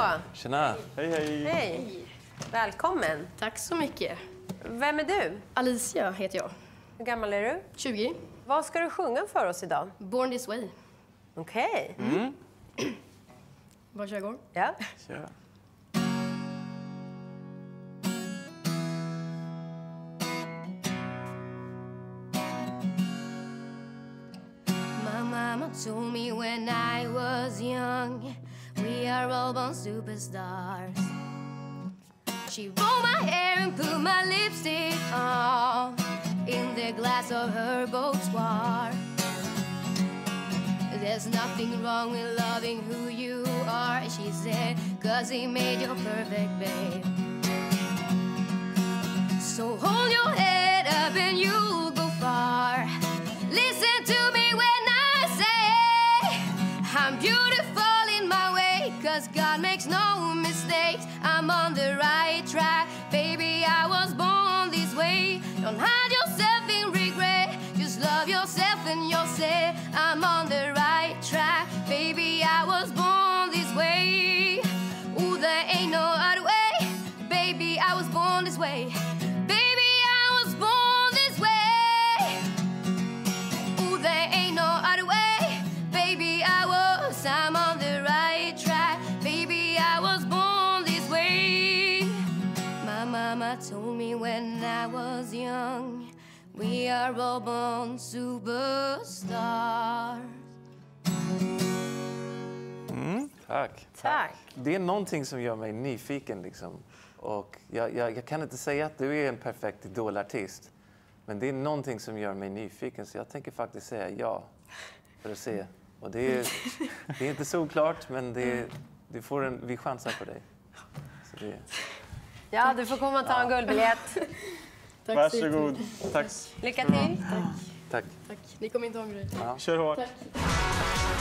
Tjena! Hej, hej! Hej! Välkommen! Tack så mycket. Vem är du? Alicia heter jag. Hur gammal är du? 20. Vad ska du sjunga för oss idag? Born this way. Okej. Bara kör igång. Ja. Kör. My mama told me when I was young, we are all born superstars. She rolled my hair and put my lipstick on in the glass of her boudoir. There's nothing wrong with loving who you are, she said, 'cause he made you perfect, babe. So hold your head up and you'll go far. Listen to me when I say I'm beautiful in my way, 'cause God makes no mistakes. I'm on the right track, baby, I was born this way. Don't hide yourself in regret, just love yourself and you'll say I'm on the right track, baby, I was born this way. Ooh, there ain't no other way, baby, I was born this way. Baby, I was born this way. Ooh, there ain't no other way, baby, I'm on the right track, baby, I was born this way. My mama told me when I was young, we are all born superstars. Tack. Tack. Det är någonting som gör mig nyfiken liksom. Och jag kan inte säga att du är en perfekt idolartist. Men det är någonting som gör mig nyfiken, så jag tänker faktiskt säga ja. För att se. Och det är inte solklart, men vi chansar på dig. Så det... Ja, du får komma och ta en guldbiljett. Tack Varsågod. Tack. Lycka till. Tack. Tack. Ni kommer inte ångra er. Kör hårt. Tack.